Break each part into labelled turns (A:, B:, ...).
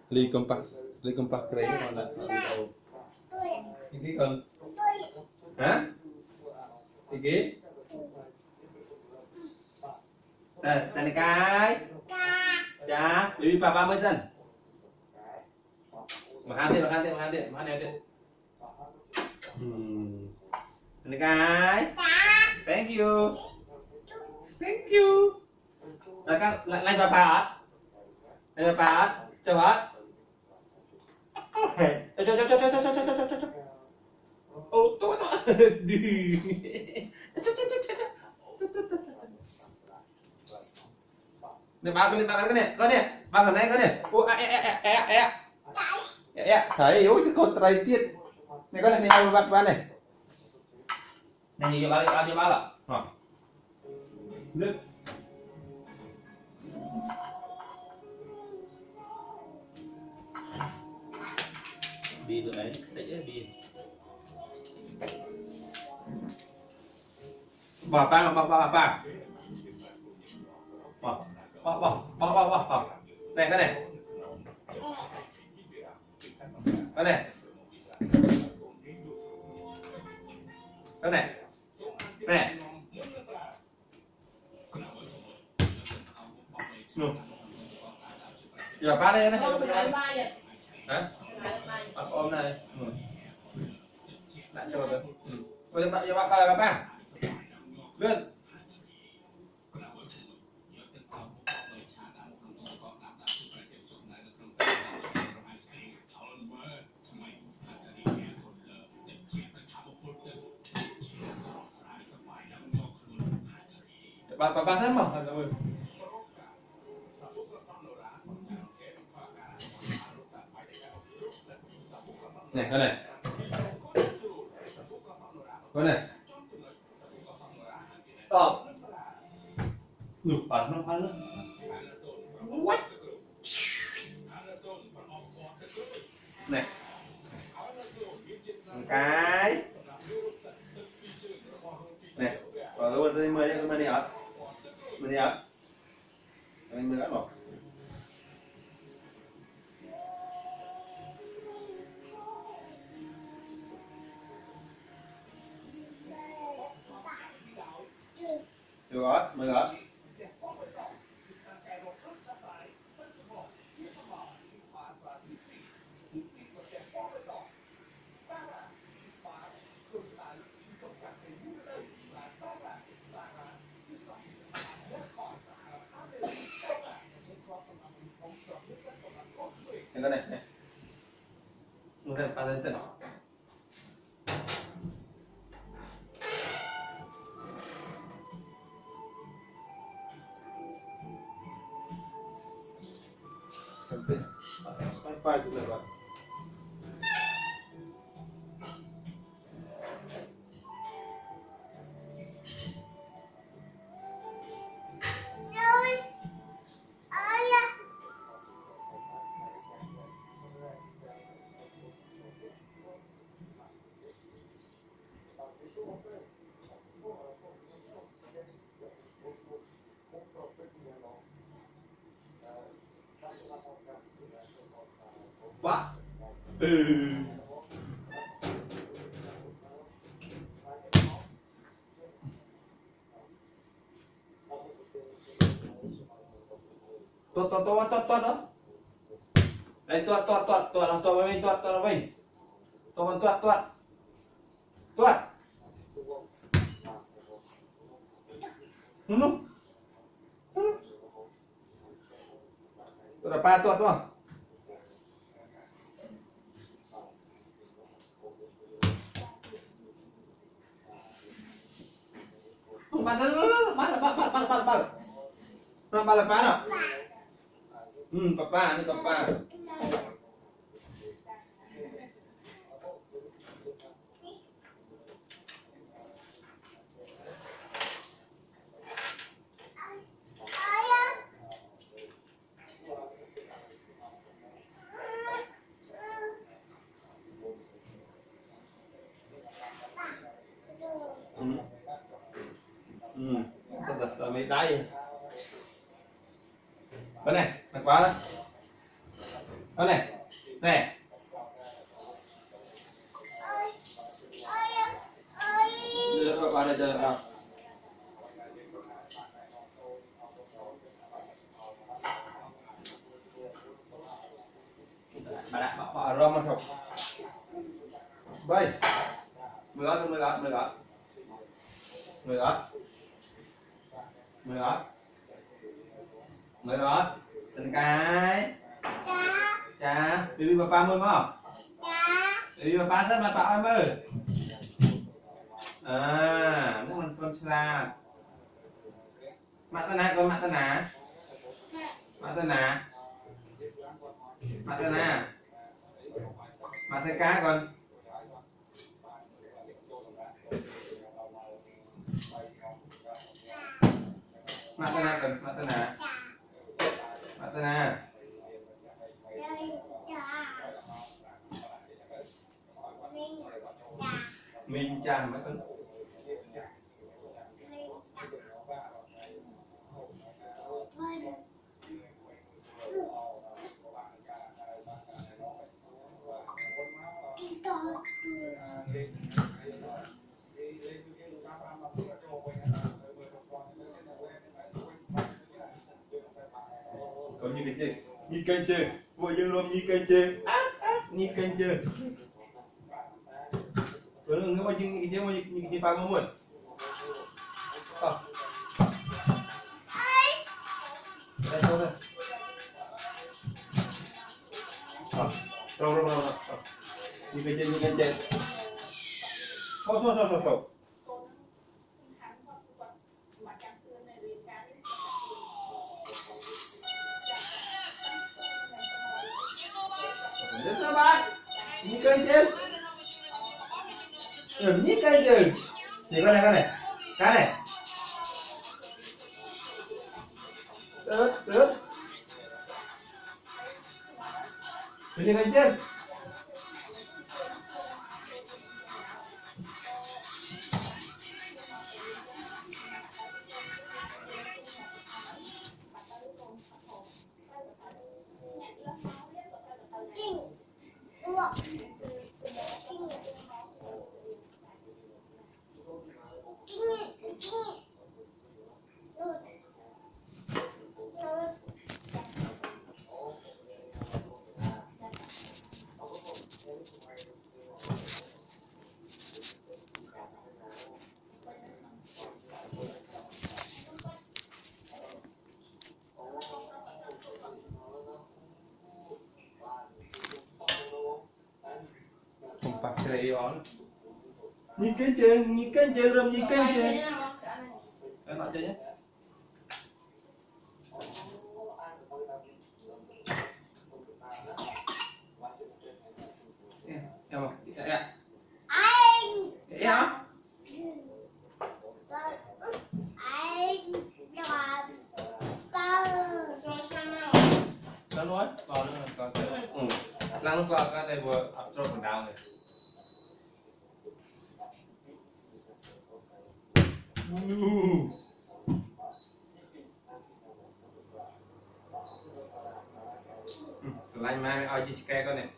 A: ly công bạc đấy còn lại đầu cái cần hả thì cái này cái cha baby papa mới dần mà hai điện này cái thank you là các lại papa chào hết cho ô tốt đi này ba cái này ba cái này ô thấy yếu chứ còn trai tiết này có là gì đâu bạn này nhiều bao là nước bi được đấy bi bỏ này cái này giờ ba đây này hả ôm này lại cho được bây giờ ba lên ba thế mà này cái này bắn nó what này cái này vào luôn tôi mời cái này ở anh mới đã rồi được rồi mời rồi cái này một cái ba chân phải được rồi quá tuột đó đây tuột với mình tuột tuột là ba tuột đúng không ba là ba nào papa ini papa thật mấy đáy bên này quá đó Con này này đưa vào đây đưa vào bà đã bỏ rơm mà thôi bây mười gót mười gót mười gót mười gót mười gót mười gót từng cái cha baby papa mười không baby papa rất là bảo mười à nó con xa mata na con mata na mata na mata na mata cá con mata na con mata na mata na mình chàng mấy con có như kênh chơi vội dương luôn như kênh chơi như kênh chơi rồi nó mà như cái pha mua đây thôi thôi rồi như kênh chơi thôi đến các bạn như kênh chơi như kênh chơi thì con này cái này được như kênh chơi như kênh chơi rồi như kênh chơi em nói chơi nhé em không anh em nó nói còn lăng lúc là cái này vừa áp suất còn đau này lạnh mai ao chi cái con này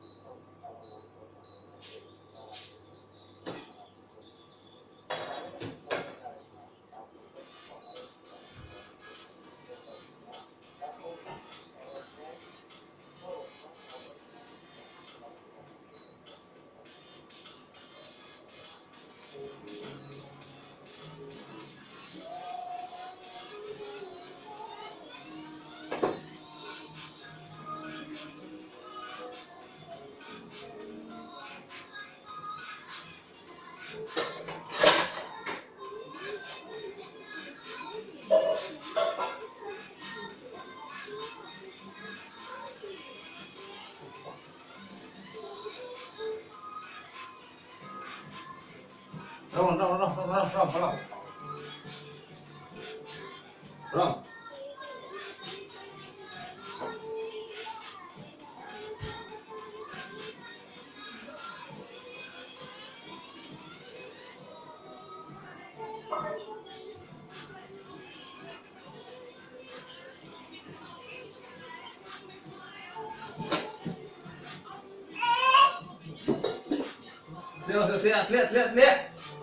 A: Rom. liệt.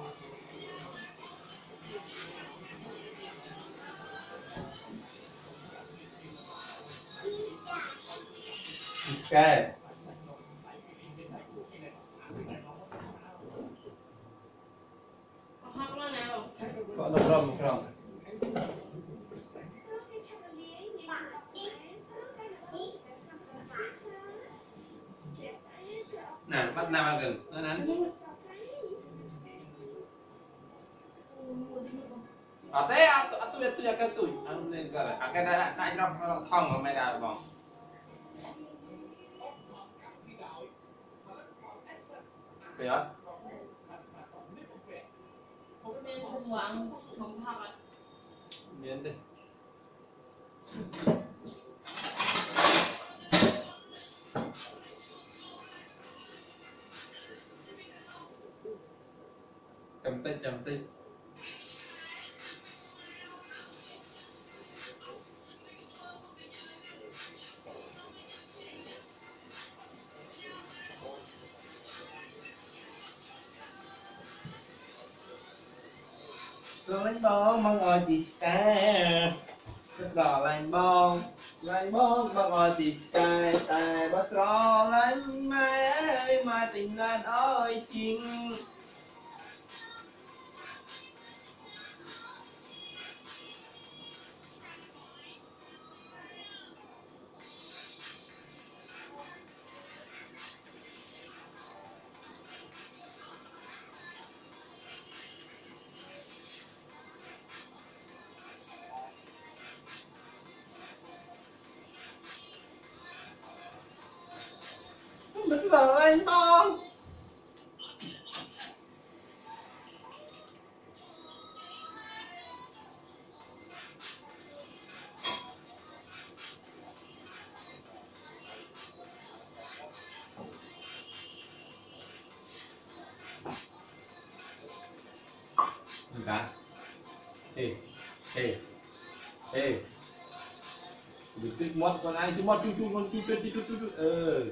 A: Ok. Có đập rầm. Nè, bắt nào ăn gần, nó nắn. Thế tôi cái tuổi, ăn lên cái cái này lại trong thòng của mày là bỏng. Phải không? Miếng đi. Cầm tích. Lạnh bóng mong ơi thì ca rất đỏ lạnh bóng mong ơi thì trai tài bắt rõ lạnh mai ơi mai tình lan ơi chính rất đỏ lạnh bóng. Cá. Ê. Đừng kích mót con ai chứ mót chu con chu.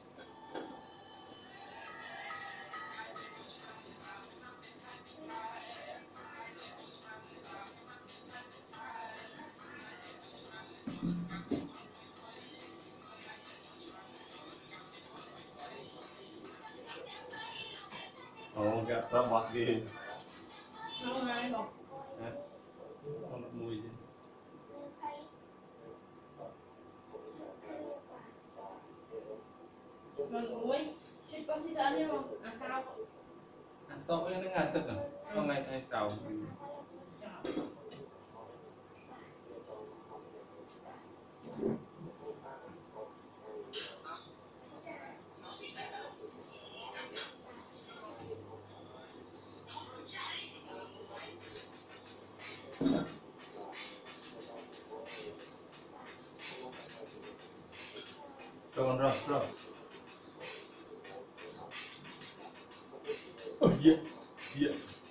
A: Ồ, gặp ra bọt gì.
B: Không ai bọt.
A: Không được mùi gì.
B: Còn muối, chết có xí tấn nhưng mà ăn sao?
A: Ăn to với nó ngạt tức à? Không ngày xào. Rồi. Oh yeah.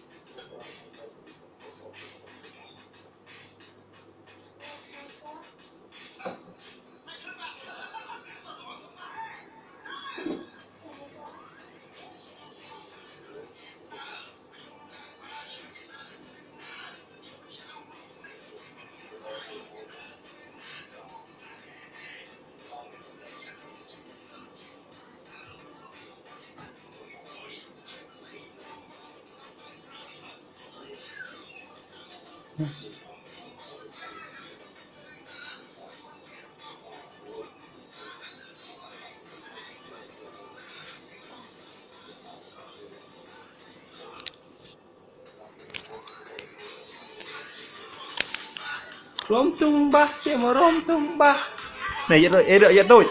A: Rom tumbah, cik mau rom tumbah. Này vậy tôi, vậy tôi.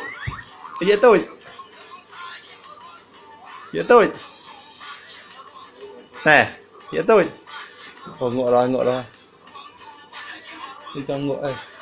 A: Nè, vậy tôi. Ồ, ngộ rồi. Đi cho ngộ ơi.